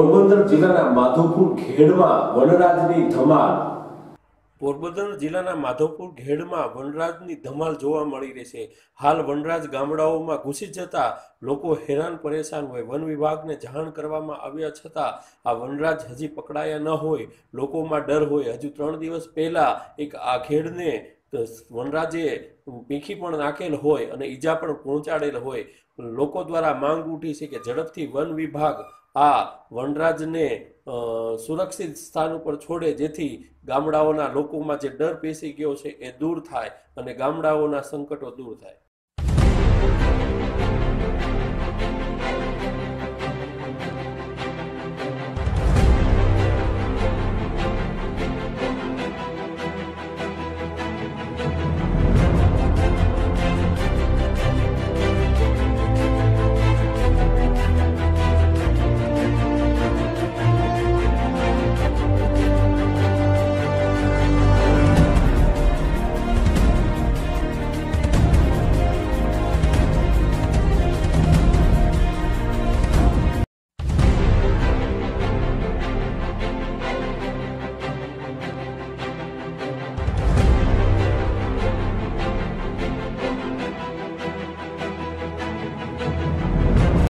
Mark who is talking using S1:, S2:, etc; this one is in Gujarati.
S1: પોરબંદર જિલ્લાના માધવપુર ખેડમાં વનરાજની ધમાલ।
S2: પોરબંદર જિલ્લાના માધવપુર ખેડમાં વનરાજની ધમાલ જોવા મળી રહી છે। હાલ વનરાજ ગામડાઓમાં ઘૂસી જતા લોકો હેરાન પરેશાન હોય। વન વિભાગને જાણ કરવામાં આવ્યા છતાં આ વનરાજ હજી પકડાયા ન હોય, લોકોમાં ડર હોય। હજુ 3 દિવસ પહેલા એક આ ખેડને વનરાજે પીંખી પણ નાખેલ હોય અને ઈજા પણ પહોંચાડેલ હોય। લોકો દ્વારા માંગ ઉઠી છે કે ઝડપથી વન વિભાગ આ વનરાજને સુરક્ષિત સ્થાન ઉપર છોડે, જેથી ગામડાઓના લોકોમાં જે ડર પેસી ગયો છે એ દૂર થાય અને ગામડાઓના સંકટો દૂર થાય।